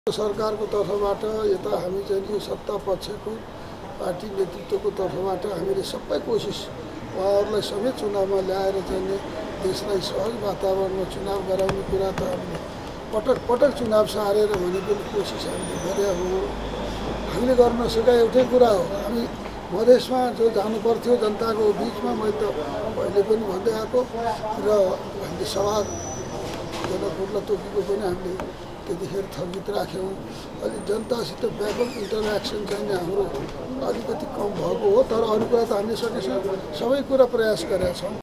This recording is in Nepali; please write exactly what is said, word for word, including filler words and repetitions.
सरकारको तर्फबाट यता हामी चाहिँ यो सत्ता पक्षको पार्टी नेतृत्वको तर्फबाट हामीले सबै कोसिस उहाँहरूलाई सबै चुनावमा ल्याएर चाहिँ देशलाई सहज वातावरणमा चुनाव गराउने कुरा त हामीले पटक पटक चुनाव सारेर भने पनि कोसिस हामीले गरे हो। हामीले गर्न नसकेका एउटै कुरा हो, हामी मधेसमा जो जानु पर्थ्यो जनताको बिचमा मैले त पहिले पनि भन्दै आएको र हामीले सभा जनकपुरलाई तोकेको पनि हामीले त्यतिखेर थगित राख्यौँ। अलिक जनतासित व्यापक इन्टरेक्सन चाहिँ हाम्रो अलिकति कम भएको हो, तर अरू कुरा त हामीले सकेसम्म सबै कुरा प्रयास गरेका छौँ।